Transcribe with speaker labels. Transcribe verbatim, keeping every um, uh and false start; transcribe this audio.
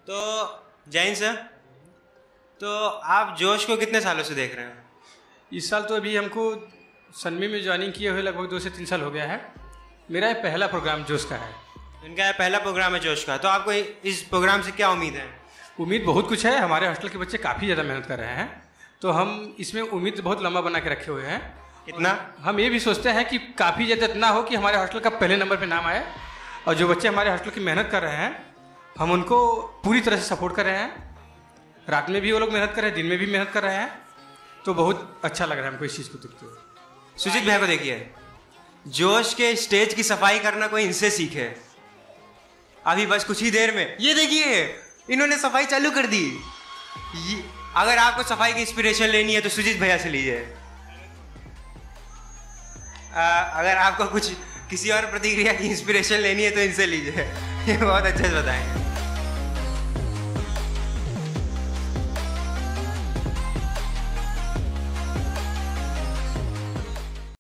Speaker 1: तो जैन सर, तो आप जोश को कितने सालों से देख रहे हैं?
Speaker 2: इस साल तो अभी हमको सनमी में ज्वाइनिंग किए हुए लगभग दो से तीन साल हो गया है। मेरा ये पहला प्रोग्राम जोश का है।
Speaker 1: इनका ये पहला प्रोग्राम है जोश का। तो आपको इस प्रोग्राम से क्या उम्मीद है?
Speaker 2: उम्मीद बहुत कुछ है। हमारे हॉस्टल के बच्चे काफ़ी ज़्यादा मेहनत कर रहे हैं, तो हम इसमें उम्मीद बहुत लंबा बना के रखे हुए हैं।
Speaker 1: कितना?
Speaker 2: हम ये भी सोचते हैं कि काफ़ी ज़्यादा इतना हो कि हमारे हॉस्टल का पहले नंबर पे नाम आए, और जो बच्चे हमारे हॉस्टल की मेहनत कर रहे हैं हम उनको पूरी तरह से सपोर्ट कर रहे हैं। रात में भी वो लोग मेहनत कर रहे हैं, दिन में भी मेहनत कर रहे हैं, तो बहुत अच्छा लग रहा है हमको इस चीज़ को देखते हुए।
Speaker 1: सुजीत भैया को देखिए, जोश के स्टेज की सफाई करना कोई इनसे सीखे। अभी बस कुछ ही देर में ये देखिए इन्होंने सफाई चालू कर दी। अगर आपको सफाई की इंस्पिरेशन लेनी है तो सुजीत भैया से लीजिए। अगर आपको कुछ किसी और प्रतिक्रिया की इंस्पिरेशन लेनी है तो इनसे लीजिए। ये बहुत अच्छे से बताएंगे।